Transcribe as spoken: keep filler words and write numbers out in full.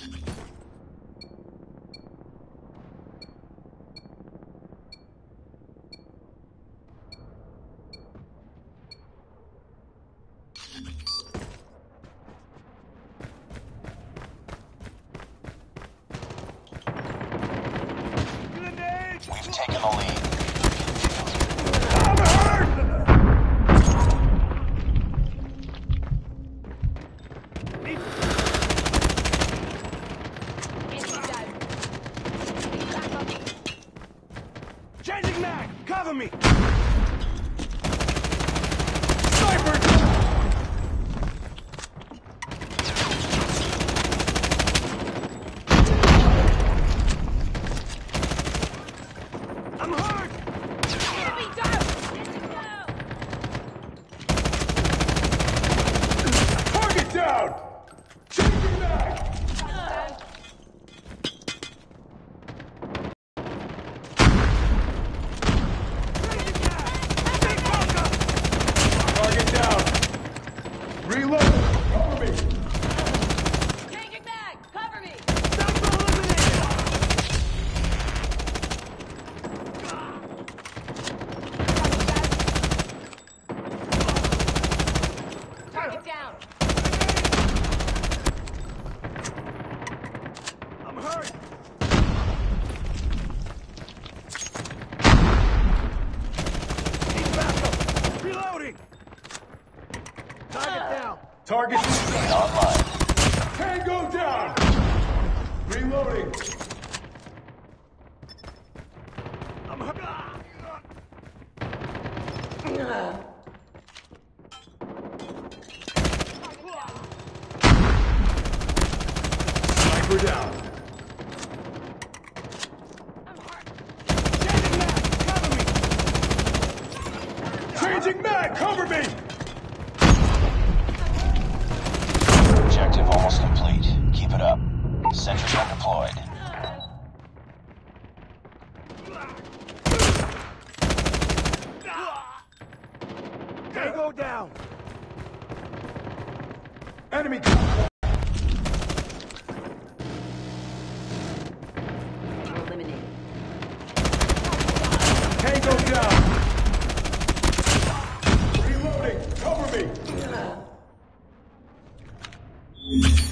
We've taken the lead. Changing mag! Cover me! Sniper! I'm hurt! Enemy down! Target down! Changing mag! Reload! Cover me! Changing mag! Cover me! Sniper eliminated! Target down! I'm hurt! Need backup! Reloading! Target down! Target Online. Tango down! Reloading! I'm hurt! Sniper down! I'm hurt! Changing mag! Cover me! Changing mag! Cover me! Objective almost complete. Keep it up. Sentries are deployed. Tango down! Enemy! Eliminated. Tango down! Reloading! Cover me!